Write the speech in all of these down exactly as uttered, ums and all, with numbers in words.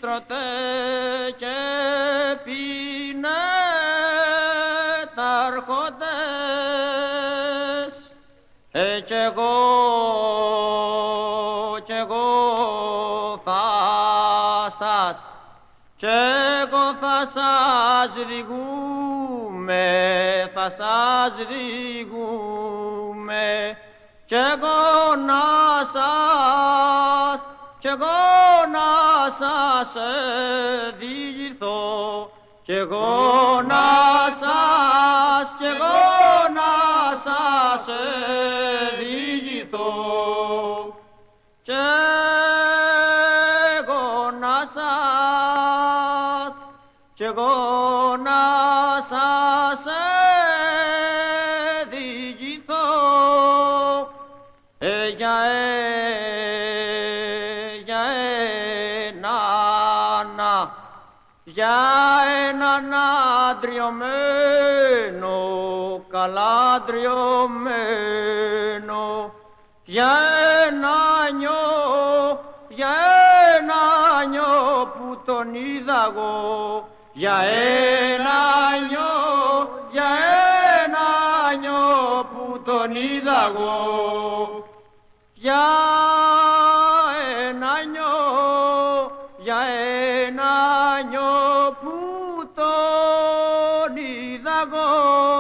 τρώτε και πίνε τα αρχόντες, ε, κι εγώ, κι εγώ θα σας, κι εγώ θα σας διηγούμε, θα σας διηγούμε, κι εγώ να σας, κι εγώ να σας διηγηθώ, κι εγώ να σας, κι εγώ να σας διηγηθώ, κι εγώ να σας, κι εγώ να σας διηγηθώ, ε, για για έναν αντριωμένο, καλά αντριωμένο, για ένα νιό, για ένα νιό που τον είδα εγώ, για ένα νιό, για ένα νιό που τον είδα εγώ, για ένα νιό, για ένα νιό που τον είδα εγώ,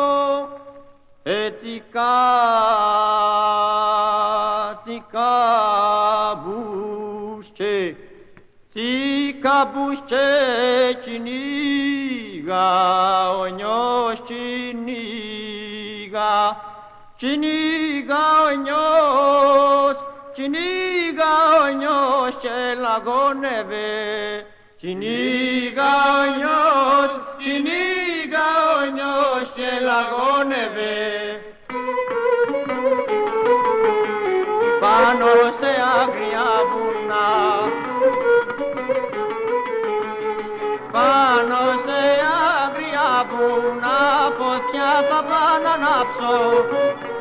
έτσι κάτσι κάμπουσκε, τσι κάμπουσκε κυνήγα, ο νιός κυνήγα, κυνήγα ο νιός, κυνήγα ο νιός και λαγώνευε, κυνήγα ο νιός, κυνήγα ο νιός και λαγώνευε. Πάνω σε άγρια βουνά, πάνω σε άγρια βουνά, φωτιά θα πάω να ανάψω,